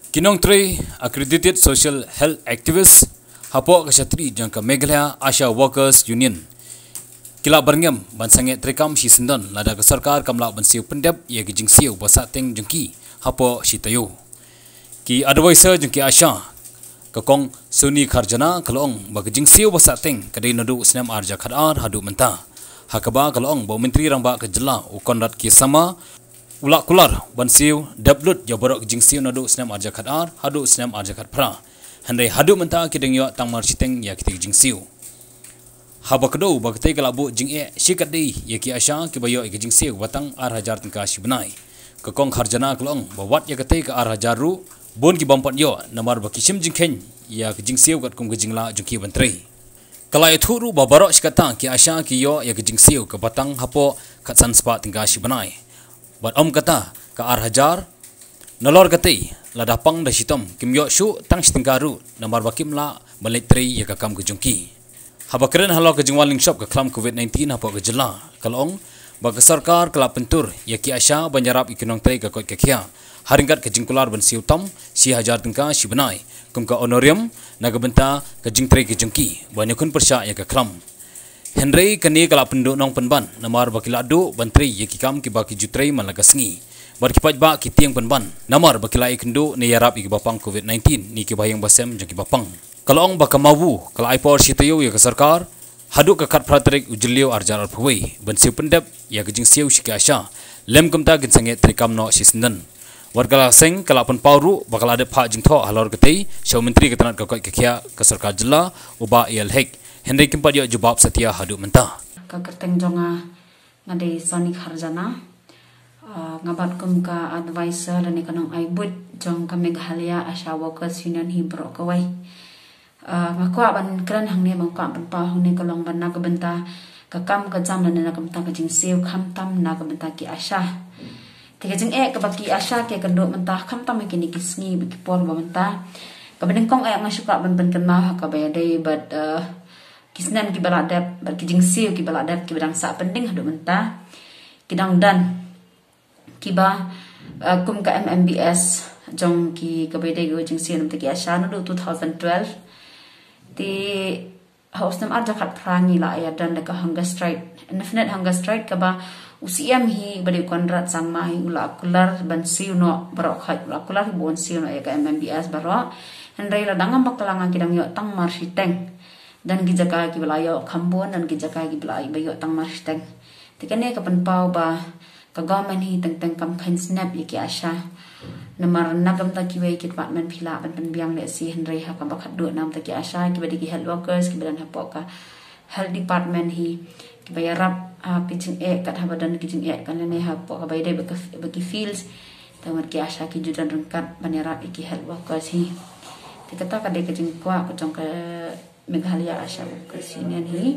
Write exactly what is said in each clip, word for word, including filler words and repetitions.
Kinong Trey, accredited social health activist, hapo kasatri jangka Meghalaya Asha Workers Union. Kila berngam bansange trekam si sendan lada ke sarkar kamla bansiu pendap ia ki jingsiu basateng jengki hapo si tayo. Ki advisor jengki Asha kakong Suni Kharjana kalong bagi jingsiu basateng kadai nadu senam arja khadar hadu mentah. Hakaba kalong bawa menteri ramba ke jela ukonrat ki sama ulak kular bansiu dablut jabarok jingsiu nadu senam arja khadar hadu senam arja khadpra. Handai hadu mentah kideng yo tangmar siteng ya kitik jingsiu. Haba kedau bagtai kalabu jing e sikat dei yaki Asha ki bayo e jing siu batang ar hajar tengka si benai ke kong Kharjana klong bawat ya katai ke ar hajar ru bon ki bampat yo namar bakisim jing ken ya ke jing siu kat kum ke jing la jungki bantri kalai thu ru babarok sikata ki Asha ki yo ya ke jing siu ke batang hapo kat sanspa tengka si benai bat om kata ke ar hajar nalor katai la dapang da sitom kim yo shu tang stingkaru namar bakim la balitri ya ke kam ke jungki. Haba keren halau ke jingwaling shop ke klam COVID nineteen hapo ke jela kalong bagi sarkar kelap pentur yaki Asha banjarap ikinong tei ke kot kekia haringkat ke jingkular ban siu tom si hajar tengka si benai kum ke honorium naga benta ke jing tei ke jengki banyakun persya ya ke klam Henry kini kelap penduk nong penban namar baki ladu bantri yaki kam ki baki jutrei malaga sengi bar kipat ba ki tiang penban namar baki lai kendu ni yarap iki bapang COVID nineteen ni ki bayang basem jengki bapang. Kalau orang bakal mawu, kalau aipor si tayo ya ke sarkar, haduk ke kat pratrik ujeliu arjar arpuai, bensiu pendap ya ke jingsiu si ke Asha, lem kumta ginsanget trikam no si sendan. Warga seng kalau pun pauru bakal ada pak jingtho halor ketei, syau menteri ketanat ke koi kekia ke sarkar jela, uba ial hek, Henry kimpat yo jawab setia haduk mentah. Kakerteng jonga ngade Suni Kharjana, ngabat kum ka advisor dan ikanong aibut jong ka Meghalaya Asha Workers Union hi bro kawai. Makwa ban kran hang ne makwa ban pa hang ne kalong ban na ka benta ka kam ka jam na na ka benta ka jing siu kham tam na ka benta ki Asha te ka jing e ka baki Asha ke kan do benta kham tam ki ni ki sngi bi ki pol ba benta ka ban kong e nga shuka ban ban kan ma ka ba dei but kisnan ki bala dap ba ki jing siu ki bala dap ki badang sa pending hadu benta ki dang dan ki ba kum ka M M B S jong ki ka ba dei go jing siu nam te ki Asha no do twenty twelve di house nam arja khat prangi la ya dan ka hunger strike infinite hunger strike ka ba usiam hi bade konrat sangma hi ula kular ban siu no baro khat ula kular hi bon siu no ya ka M M B S baro henrai la dangam bakalanga kidang yo tang marsi teng dan ki jaka ki bala yo khambon dan ki jaka ki bala ba yo tang marsi teng tikane ka pan pau ba ka government hi teng teng kam khain snap ya ki Asha namar nagam ta kiwei ki department phila ban ban biang le si Henry ha ka bakhat do nam ta ki Asha ki badi ki health workers ki badan hapo ka health department hi ki bayarap a pitching e kat habadan ki jing e kan ne hapo ka bayde ba ki fields tamar ki Asha ki judan rengkat banera ki health workers hi tikata ka de ki jing kwa ko jong ka Meghalaya Asha Workers Union hi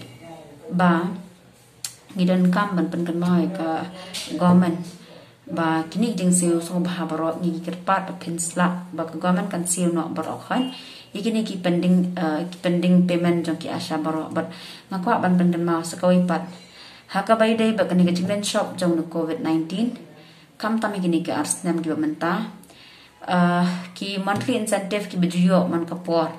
ba ngidan kam ban pen kan mai ka government ba kini jing siu so ba barok ni ki pat pa pinsla ba ka government kan siu no barok khan ikini ki pending ki pending payment jong ki Asha barok but ngakwa ban ban ma sakoi pat haka bai dei ba kani ka jinglen shop jong no COVID nineteen kam tami kini ki arsnam ki menta ki monthly incentive ki bejuyo man ka por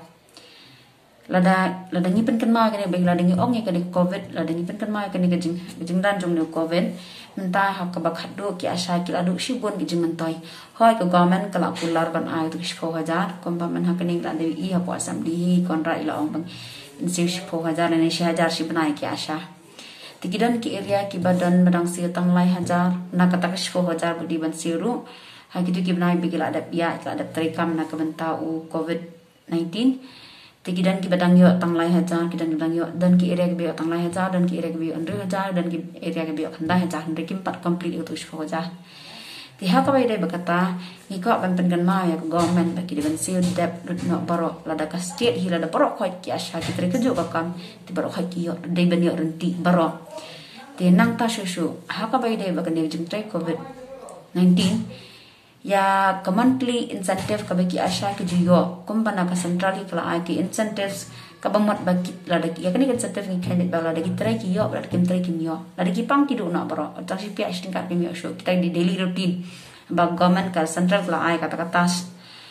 lada lada ngi pen kan ma kani bai lada ngi ong ngi kani COVID lada ngi pen kan ma kani ka jing jing dan jong no COVID mentah hak ka bakhat do ki Asha ki adu shibon ki jing mentoi hoi ka government kala kular ban ai tu shpo hajar kom ba man hakani la de i ha po assembly kon ra ila ong bang insi shpo hajar ne shi hajar shi banai ki Asha tikidan ki area ki badan badang si tang lai hajar na kata ka shpo hajar budi ban siru ha ki tu ki banai bigila ada ya ada trikam na ka benta u COVID nineteen tikidan ki badang yo tang lai hajar kidan badang yo dan ki area ki bio tang lai hajar dan ki area ki bio andre hajar dan ki area ki bio khanda hajar andre kim pat complete itu shpo hajar ti ha ka bai dei bakata ni ko ban pen kan ma ya government ba ki ban siu dep no baro lada ka state hi lada baro khoi ki Asha ki tre ka jo ka kam ti baro khoi ki yo dei ban yo renti baro ti nang ta shu shu ha ka bai dei ba kan ne jing tre COVID nineteen ya ka monthly incentive ka bagi Asha ki juyo kumpana ka centrally kala ai ki incentives ka bamot bagi la daki ya kani incentive ni kan ba la daki try ki yo la daki try ki yo la daki pang ki do na baro ta si pi ashting ka ki yo show kita di daily routine ba government ka central kala ai kata kata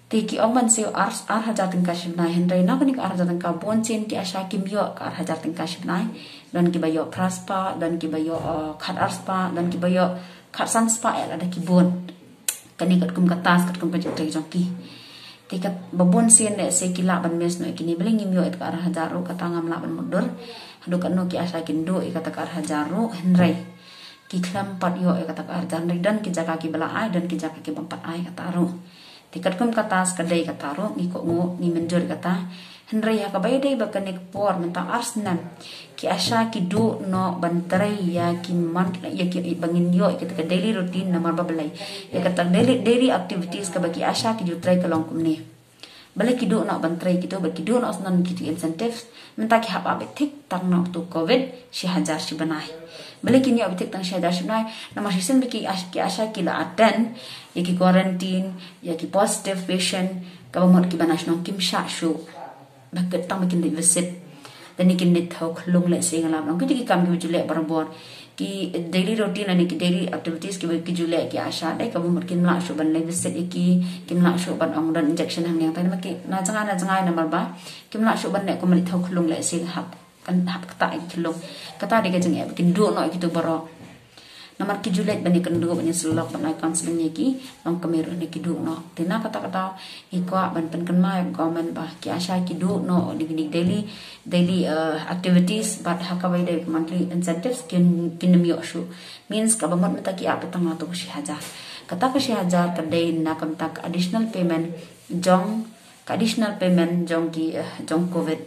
Tiki ong ban siu ar ar hajar tingka shibnai Henry na kani ar hajar tingka bon chin ki asha kim yo ar hajar tingka shibnai dan ki bayo praspa dan ki bayo khat arspa dan ki bayo khat sanspa ya ada ki bon kani kat kum katas kat kum kajik tei jongki tikat babon sin ne se kila ban mes no kini beli ngim yo et ar hajar ro kata ngam la ban mudur hadu kan no ki asha kin do e kata ar hajar ro Henry ki klam pat yo e kata ar hajar dan ki jaga ki bala ai dan ki jaga ki bampat ai kata ro tikat kum katas kadai kata ro ni ko ngo ni menjur kata Henry ha kabai dai bakanik por menta arsnan ki asha ki do no bantrai ya ki man ya ki bangin yo kita daily routine namar babalai ya kata daily daily activities ka bagi asha ki jutrai kalong kumni bale ki do no bantrai ki to bagi do no asnan ki incentives menta ki haba betik tang no to covid shi hajar shi banai bale ki ni abetik tang shi hajar shi banai namar sisen bagi ki asha ki la aten ya ki quarantine ya ki positive patient ka bamot ki banash no kim sha shu bakat tang makin di visit dan ikin dit thok lung le sing lam nong ki kam ki jule barabor ki daily routine ani ki daily activities ki ki jule ki asha dai ka bamot kin la shu ban le visit iki kim la shu ban ong dan injection hang yang tan maki na janga na janga na marba kim la shu ban ne ko mali thok lung le sing hap kan hap kata ki lung kata de ka jeng e kin do no ki tu baro namar ki julet bani kendo bani selok ban counseling ki nong kameru ne ki du no tina kata kata iko ban pen kan mai government ba ki asha ki du no di daily daily uh, activities but hakabai de monthly incentives kin kin mi shu means ka bamot mata ki apa tang to shi hajar kata ka shi hajar ka dai na kam tak additional payment jong additional payment jong ki uh, jong covid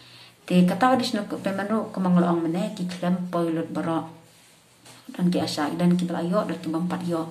te kata additional payment ro kamanglang mane ki claim pilot baro dan ki asha dan ki belayo dan ki bampat yo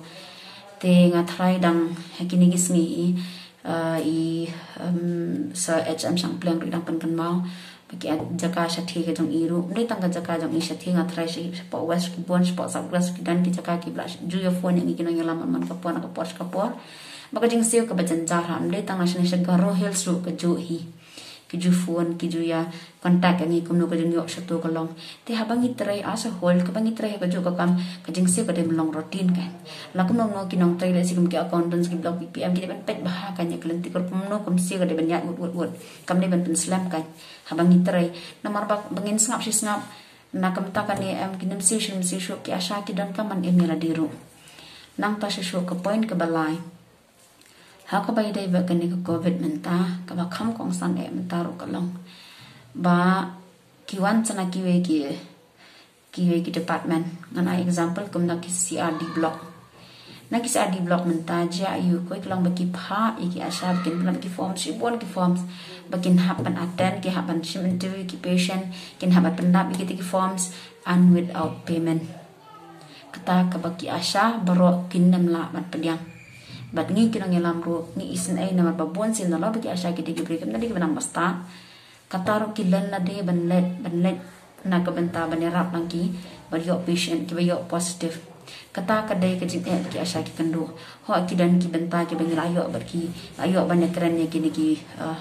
te ngatrai dang kini gisngi uh, i um, sa hm sang pleng ri dang pan kan mau bagi jaka shathi ke jong iru ndai tang jaka jong i shathi ngatrai shi po west ki bon po south west ki dan ki jaka ki bla ju yo phone yang ki nang laman man ka pon ka por ka por baka jing sio ka bajan jar han ndai tang national shaka ro hills ru ka ju hi ki ju phone ki ju ya contact ani kumno ka jing yo shato ka long te habangi trai asa hol ka bangi trai ka ju ka kam ka jing sio ka dem long routine ka la kumno no ki nong trai le sikum ki accountants ki blog ppm ki ben pet bah ka nya klenti kor kumno kum sio ka de ben ya gut gut gut kam ne ben pen slam ka habangi trai namar bak bangin snap si snap na kam ta ka ni am ki nem si shim si sho ki asha ki dan ka man emira diru nang ta sho ka point ka balai ha ka bai dai ba ka ni ka covid menta ka ba kham kong san e menta ro ka long ba ki wan chana ki we ki ki we ki department ngana example kum na ki C R D block na ki C R D block menta ja yu ko klong ba ki pha e ki asha kin ba ki forms shi bon ki forms ba kin happen attend ki happen shim interview ki patient kin happen pendap ki ki forms and without payment kata ka ba ki asha baro kin nam la mat pediang bat ngi kinang yalam ro ni isin ai na ba bon sin la ba ki asha ki de break na di banang basta kata ro ki len la de ban let ban let na ka benta ban rap nang ki ba yo patient ki ba yo positive kata ka dai ka jing ki asha ki kando ho ki dan ki benta ki ban la yo ba ki ayo ban keren ni ki ni ki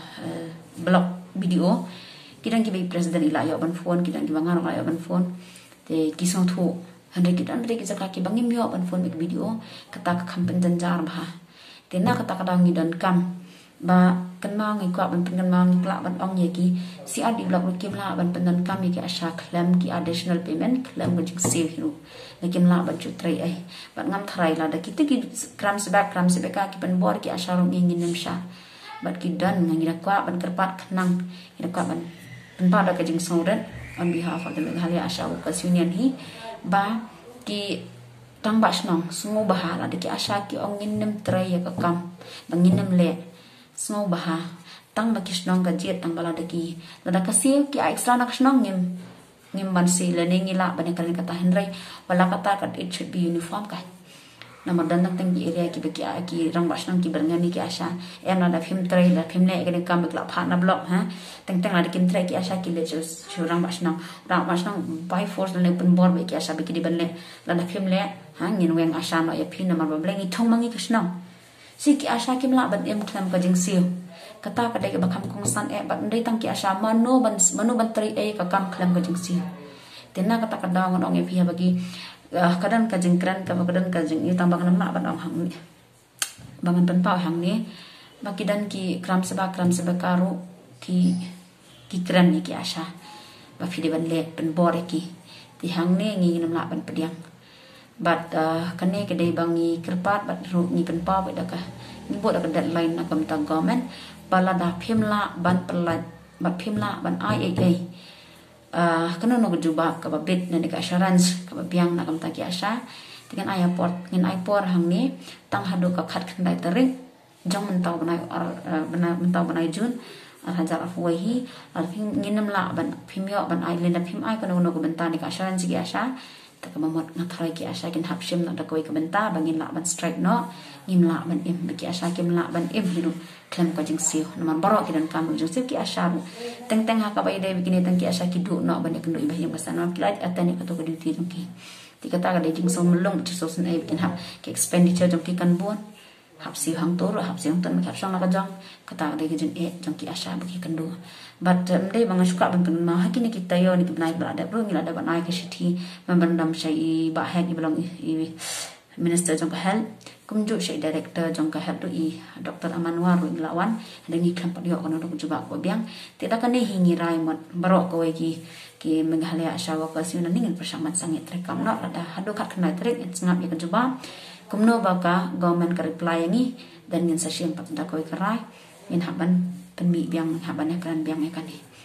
blog video ki dan ki ba president ila yo ban phone ki dan ki bangar yo ban phone te ki song thu hande ki dan de ki jaka ki bangim yo ban phone video kata ka kampen janjar ba te na kata ka dang ni dan kam ba kan ma ngai kwa ban kan ma kla ban ong ye ki C R D block ki la ban pen dan kam ki asha claim ki additional payment claim ko jing save hiru lekin la ban chu trai ai ban ngam thrai la da ki ti ki kram se back kram se back ki ban bor ki asha ro ngin nim sha bat ki dan ngai da kwa ban kerpat khnang ida kwa ban ban ba da ka jing songren on behalf of the Meghalaya Asha Workers Union hi ba ki tang ba snong sungu bahala de ki asha ki ong ngin nim trai ya ka kam bangin nim le snong baha tang ba ki snong ga jet tang bala de ki la ka si ki extra nak snong ngim ngim ban si le ne ngila ban kan kata henry wala kata kat it should be uniform ka namar dan tang tang area ki baki ki rang ba snong ki berngani ki asha em na da phim trai da phim le ga kam la pha na block ha tang tang la de kim trai ki asha ki le chu rang ba snong rang ba snong by force le pen bor be ki asha be ki di ban le la da phim le ha ngin weng asha no ya phin namar ba blengi thong mangi ki snong si ki asha kim la ban em klam ka jing siu kata ka dai ka bakam kong san e ban dai tang ki asha mano ban mano ban trai e ka kam klam ka jing siu tena kata ka daw ngong e phi bagi kadang ka jing kran ka kadang ka jing i tambang nam ban ong hang ni bangan pen pau hang ni baki dan ki kram seba kram seba karu ki ki kran ni ki asha ba fi de ban le ban bor ki ti hang ne ngi nam la ban pediang bat kane ke dei bangi kerpat bat ru ni kan pa ba ka ni bo da deadline na kam tang government bala da phim la ban pelat bat phim la ban I A A uh, kanu no juba ka ba bit na ka assurance ka ba biang na kam ta ki asha dengan airport ngin airport hang ni tang hadu ka khat khandai tarik jong mentau banai ar bana mentau banai jun ar hajar afwai hi ar phim nginam la ban phimyo ban island phim ai kono no ko benta ni ka assurance ki asha ta ka mamot ngathrai ki asha kin hapshim na da koi ka benta bangin la ban strike no ngim la ban im ki asha kim la ban im hidu klem ko jing siu naman baro ki dan kamu jing siu ki asha teng teng ha ka bai dei bikini teng ki asha ki du no ban ikndo ibah yang basana kilat atani ka to ko duty jong ki tika ta ka dei jing so melong chi so sun ai bikin hap ki expenditure jong ki kan bon hap siu hang tur hap siu tan hap sang na ka jong kata dei ki jing e jong ki asha bagi kendo but dei bang suka ban kan ma hakini kita yo ni kibnai berada bro ngila da banai ke sithi membandam syai ba hak iblang i minister jong ka health kumju syai director jong ka health i Doktor Amanwar Lawan dengi klam padio kono dok juba ko biang tidak kan hingi rai mot baro ko ki ki Meghalaya Asha Workers Union ningin persamaan sangit rekam no ada hadu kat kena trek ngap ya juba kumno baka government ka reply ni dan ngin session pat da ko kerai min haban penmi biang haban kan biang kan ni